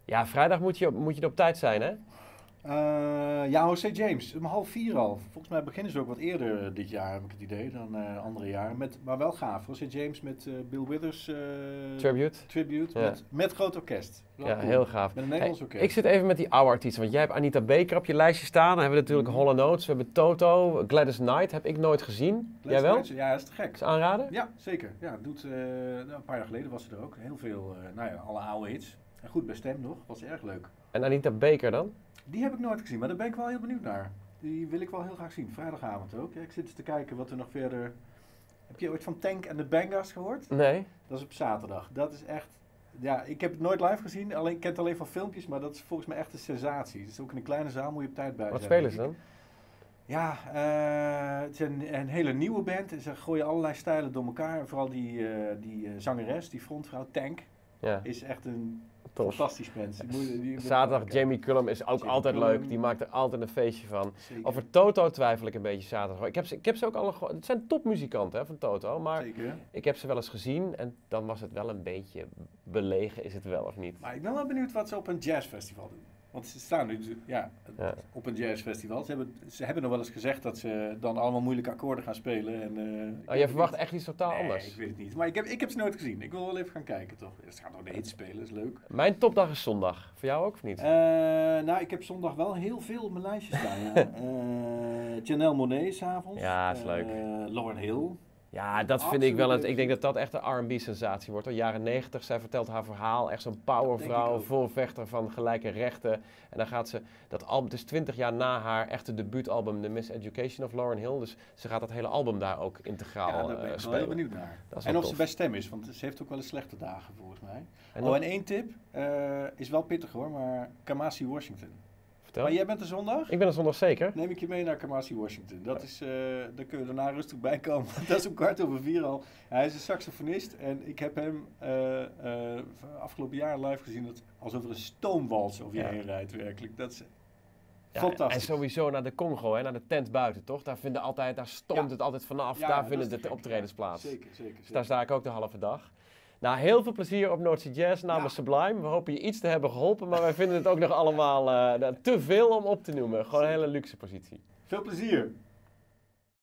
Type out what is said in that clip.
Ja, vrijdag moet je er op tijd zijn, hè? Ja, José James, om 3:30 al. Volgens mij beginnen ze ook wat eerder dit jaar, heb ik het idee, dan andere jaren. Maar wel gaaf. José James met Bill Withers Tribute. Ja. met groot orkest. Wel Ja, cool. heel gaaf. Met een Nederlands orkest. Ik zit even met die oude artiesten, want jij hebt Anita Baker op je lijstje staan. Dan hebben we natuurlijk Hall & Oates, we hebben Toto, Gladys Knight heb ik nooit gezien. Jij wel? Ja, dat is te gek. Is aanraden? Ja, zeker. Ja, een paar jaar geleden was ze er ook. Heel veel, alle oude hits. En goed bij stem nog, was erg leuk. En Anita Baker dan? Die heb ik nooit gezien, maar daar ben ik wel heel benieuwd naar. Die wil ik wel heel graag zien, vrijdagavond ook. Ja, ik zit eens te kijken wat er nog verder... Heb je ooit van Tank and the Bangers gehoord? Nee. Dat is op zaterdag. Dat is echt... Ja, ik heb het nooit live gezien, ik ken het alleen van filmpjes, maar dat is volgens mij echt een sensatie. Het is ook in een kleine zaal, moet je op tijd bij Wat zijn. spelen ze dan? Ja, het is een hele nieuwe band. Ze gooien allerlei stijlen door elkaar. En vooral die zangeres, die frontvrouw Tank, Ja, is echt een tof. fantastisch band. Zaterdag, Jamie Cullum is ook Jamie altijd Cullum. leuk. Die maakt er altijd een feestje van. Zeker. Over Toto twijfel ik een beetje zaterdag. Ik heb ze ook al... Het zijn topmuzikanten hè, van Toto, maar Zeker. ik heb ze wel eens gezien en dan was het wel een beetje belegen, is het wel of niet? Maar ik ben wel benieuwd wat ze op een jazzfestival doen. Want ze staan nu op een jazzfestival. Ze hebben nog wel eens gezegd dat ze dan allemaal moeilijke akkoorden gaan spelen. En, Jij verwacht echt iets totaal Nee, anders? ik weet het niet. Maar ik heb ze nooit gezien. Ik wil wel even gaan kijken, toch? Ze gaan nog de hits spelen, is leuk. Mijn topdag is zondag. Voor jou ook of niet? Ik heb zondag wel heel veel op mijn lijstje staan. Ja. Janelle Monáe s'avonds. Ja, is leuk. Lauryn Hill. Ja, dat vind ik wel. Ik denk dat dat echt een R&B-sensatie wordt. Hoor. Jaren 90, zij vertelt haar verhaal. Echt zo'n powervrouw, voorvechter van gelijke rechten. En dan gaat ze dat album. Het is 20 jaar na haar echte debuutalbum, The Miseducation of Lauryn Hill. Dus ze gaat dat hele album daar ook integraal daar ben ik spelen. wel heel benieuwd naar. En of ze bij stem is, want ze heeft ook wel eens slechte dagen volgens mij. En één tip, is wel pittig hoor, maar Kamasi Washington. Vertel. Maar jij bent er zondag? Ik ben er zondag zeker. Neem ik je mee naar Kamasi Washington. Dat is, daar kun je daarna rustig bij komen. Dat is om 4:15 al. Hij is een saxofonist en ik heb hem afgelopen jaar live gezien. Dat alsof er een stoomwals over je heen rijdt werkelijk. Dat is fantastisch. En sowieso naar de Congo, hè, naar de tent buiten, toch? Daar stormt het altijd vanaf. Ja, daar vinden de optredens plaats. Zeker. Dus daar sta ik ook de halve dag. Nou, heel veel plezier op Noordzee Jazz namens Sublime. We hopen je iets te hebben geholpen, maar wij vinden het ook nog allemaal te veel om op te noemen. Gewoon een hele luxe positie. Veel plezier!